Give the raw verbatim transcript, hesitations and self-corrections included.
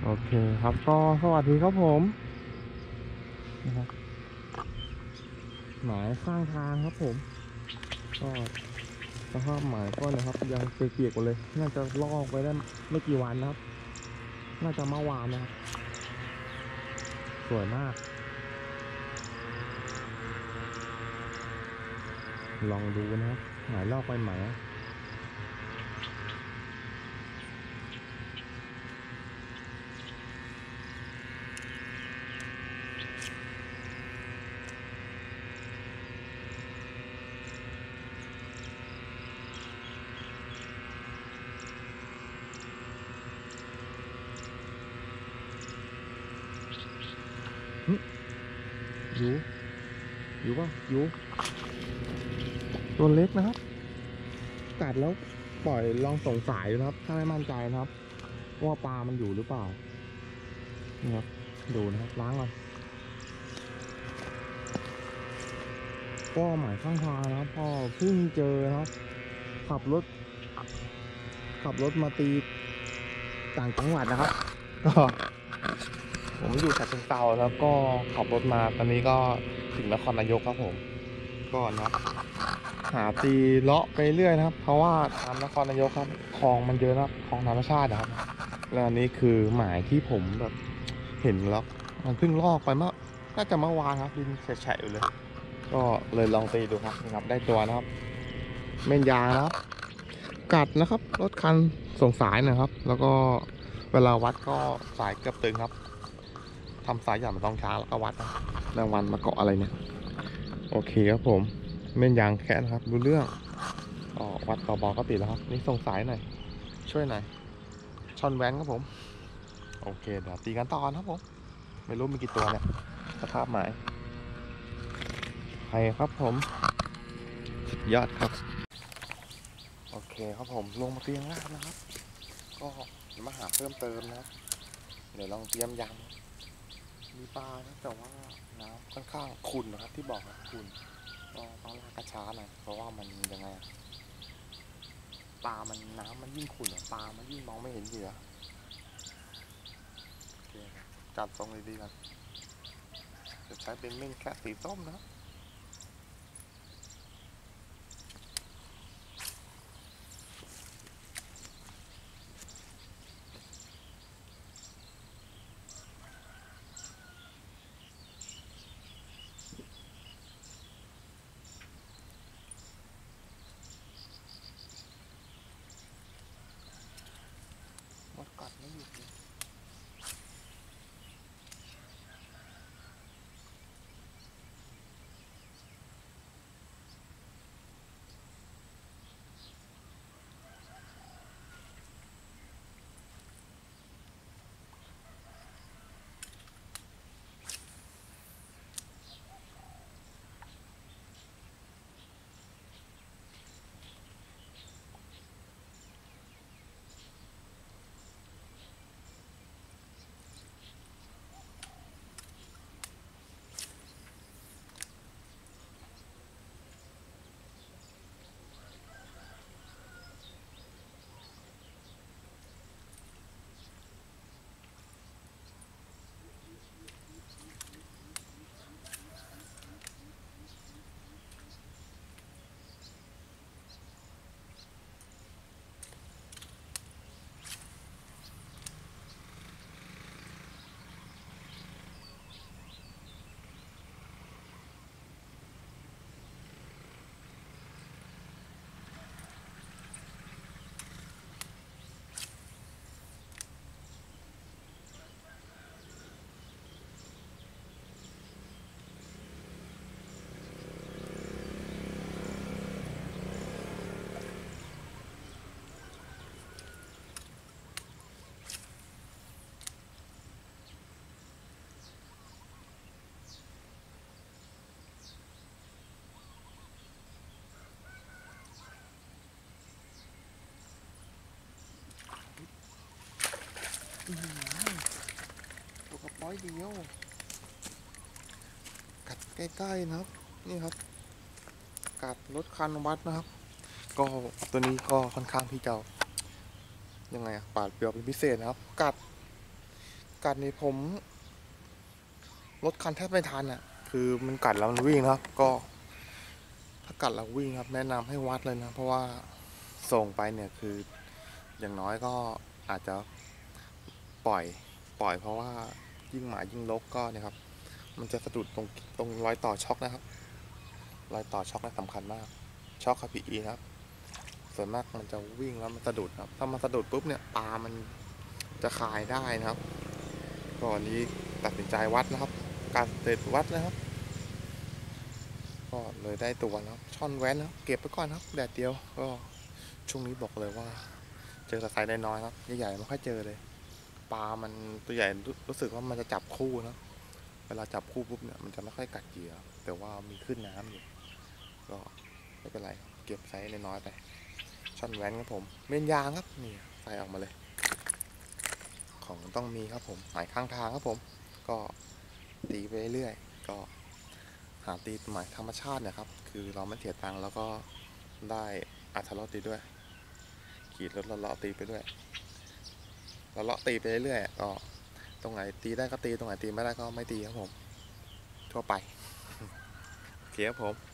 โอเคครับก็สวัสดีครับผมนะครับหมายข้างทางครับผมก็สภาพหมายก็นะครับยังเปียกๆอยู่เลยน่าจะลอกไปได้ไม่กี่วันนะครับน่าจะเมื่อวานนะครับสวยมากลองดูนะครับหมายลอกไปไหมอยู่อยู่ป่ะอยู่ตัวเล็กนะครับกัดแล้วปล่อยลองสงสัยนะครับถ้าไม่มั่นใจนะครับว่าปลามันอยู่หรือเปล่านี่ครับดูนะครับล้างก่อนก็หมายข้างทางนะครับพ่อเพิ่งเจอนะครับขับรถขับรถมาตีต่างจังหวัดนะครับก็ผมอยู่ฉะเชิงเทราแล้วก็ขับรถมาตอนนี้ก็ถึงนครนายกครับผมก็นะหาตีเลาะไปเรื่อยนะครับเพราะว่าตามนครนายกครับคลองมันเยอะนะคลองธรรมชาตินะครับแล้วอันนี้คือหมายที่ผมแบบเห็นแล้วมันเพิ่งลอกไปเมื่อน่าจะเมื่อวานครับดินแฉะๆอยู่เลยก็เลยลองตีดูครับนะครับได้ตัวนะครับเม่นยางนะครับกัดนะครับรถคันส่งสายนะครับแล้วก็เวลาวัดก็สายเกือบตึงครับทำสายหย่อนต้องช้าแล้วก็วัดนะรางวัลมาเกาะอะไรเนี่ยโอเคครับผมเม่นยางแค่นะครับดูเรื่องอ๋อวัดต่อบอก็ติดแล้วครับนี่ส่งสายหน่อยช่วยหน่อยช่อนแว้นครับผมโอเคเดี๋ยวตีกันต่อครับผมไม่รู้มีกี่ตัวเนี่ยสภาพหมายใครครับผมสุดยอดครับโอเคครับผมลงมาเตียงล่างนะครับก็มาหาเพิ่มเติมนะครับเดี๋ยวลองเตรียมยำมีปลานะแต่ว่าน้ำค่อนข้างขุ่นนะครับที่บอกนะขุ่นก็ต้องลากกระช้าหน่อยเพราะว่ามันยังไงปลามันน้ำมันยิ่งขุ่นปลามันยิ่งมองไม่เห็นเหยื่อโอเคจัดทรงดีๆกันจะใช้เป็นเม่นแค่สีส้มนะมดกัดไม่หยุดเลยตัวกระป๋อยเดียวกัดใกล้ๆนะครับนี่ครับกัดรถคันวัดนะครับก็ตัวนี้ก็ค่อนข้างที่จะยังไงอะปาดเปรียวเป็นพิเศษนะครับกัดกัดนี่ผมรถคันแทบไม่ทันอ่ะคือมันกัดแล้วมันวิ่งนะครับก็ถ้ากัดแล้ววิ่งครับแนะนำให้วัดเลยนะเพราะว่าส่งไปเนี่ยคืออย่างน้อยก็อาจจะปล่อยปล่อยเพราะว่ายิ่งหมายิ่งรกก็เนี่ยครับมันจะสะดุดตรงตรงรอยต่อช็อคนะครับรอยต่อช็อคนี่สำคัญมากช็อค พี อี นะครับส่วนมากมันจะวิ่งแล้วมันสะดุดครับถ้ามันสะดุดปุ๊บเนี่ยปลามันจะคายได้นะครับก่อนนี้ตัดสินใจวัดนะครับการเด็ดวัดนะครับก็เลยได้ตัวแล้วช่อนแว้นนะเก็บไปก่อนครับแดดเดียวก็ช่วงนี้บอกเลยว่าเจอแต่ไซส์ได้น้อยครับใหญ่ๆไม่ค่อยเจอเลยปลามันตัวใหญ่รู้สึกว่ามันจะจับคู่นะเวลาจับคู่ปุ๊บเนี่ยมันจะไม่ค่อยกัดเหยื่อแต่ว่ามีขึ้นน้ำอยู่ก็ไม่เป็นไรเก็บไซส์น้อยๆไปช่อนแว้นครับผมเม่นยางครับนี่ใส่ออกมาเลยของต้องมีครับผมหมายข้างทางครับผมก็ตีไปเรื่อยก็หาตีหมายธรรมชาติเนี่ยครับคือเราไม่เสียตังค์แล้วก็ได้อัตราตีด้วยขี่รถเลาะตีไปด้วยเราเลาะตีไปเรื่อยๆก็ตรงไหนตีได้ก็ตีตรงไหนตีไม่ได้ก็ไม่ตีครับผมทั่วไปโอเคครับผม